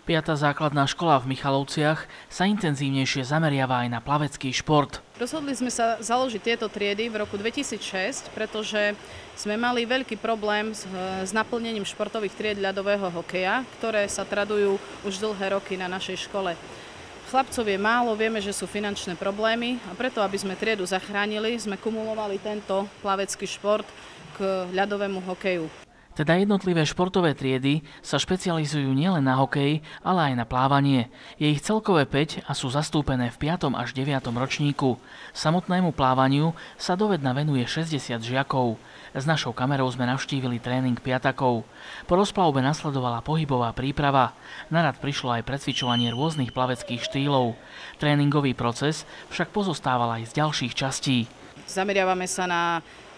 5. základná škola v Michalovciach sa intenzívnejšie zameriava aj na plavecký šport. Rozhodli sme sa založiť tieto triedy v roku 2006, pretože sme mali veľký problém s naplnením športových tried ľadového hokeja, ktoré sa tradujú už dlhé roky na našej škole. Chlapcov je málo, vieme, že sú finančné problémy a preto, aby sme triedu zachránili, sme kumulovali tento plavecký šport k ľadovému hokeju. Teda jednotlivé športové triedy sa špecializujú nielen na hokej, ale aj na plávanie. Je ich celkové 5 a sú zastúpené v 5. až 9. ročníku. Samotnému plávaniu sa dovedna venuje 60 žiakov. S našou kamerou sme navštívili tréning piatakov. Po rozplavbe nasledovala pohybová príprava. Na rad prišlo aj precvičovanie rôznych plaveckých štýlov. Tréningový proces však pozostával aj z ďalších častí. Zameriavame sa na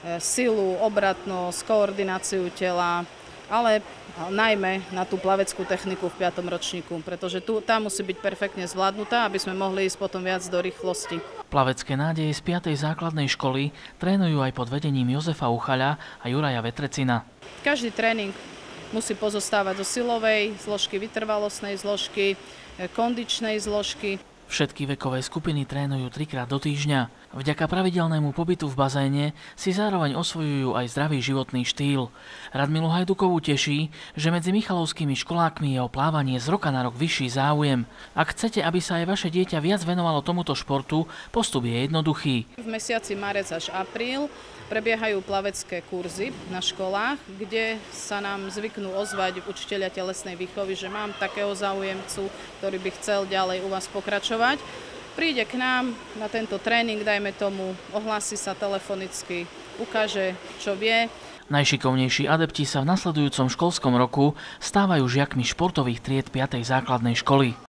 silu, obratnosť, koordináciu tela, ale najmä na tú plaveckú techniku v 5. ročníku, pretože tá musí byť perfektne zvládnutá, aby sme mohli ísť potom viac do rýchlosti. Plavecké nádeje z 5. základnej školy trénujú aj pod vedením Jozefa Uchaľa a Juraja Vetrecina. Každý tréning musí pozostávať zo silovej zložky, vytrvalostnej zložky, kondičnej zložky. Všetky vekové skupiny trénujú 3-krát do týždňa. Vďaka pravidelnému pobytu v bazéne si zároveň osvojujú aj zdravý životný štýl. Radmilu Hajdukovú teší, že medzi michalovskými školákmi je o plávanie z roka na rok vyšší záujem. Ak chcete, aby sa aj vaše dieťa viac venovalo tomuto športu, postup je jednoduchý. V mesiaci marec až apríl prebiehajú plavecké kurzy na školách, kde sa nám zvyknú ozvať učitelia telesnej výchovy, že mám takého záujemcu, ktorý by chcel ďalej u vás pokračovať. Príde k nám na tento tréning, dajme tomu, ohlási sa telefonicky, ukáže, čo vie. Najšikovnejší adepti sa v nasledujúcom školskom roku stávajú žiakmi športových tried 5. základnej školy.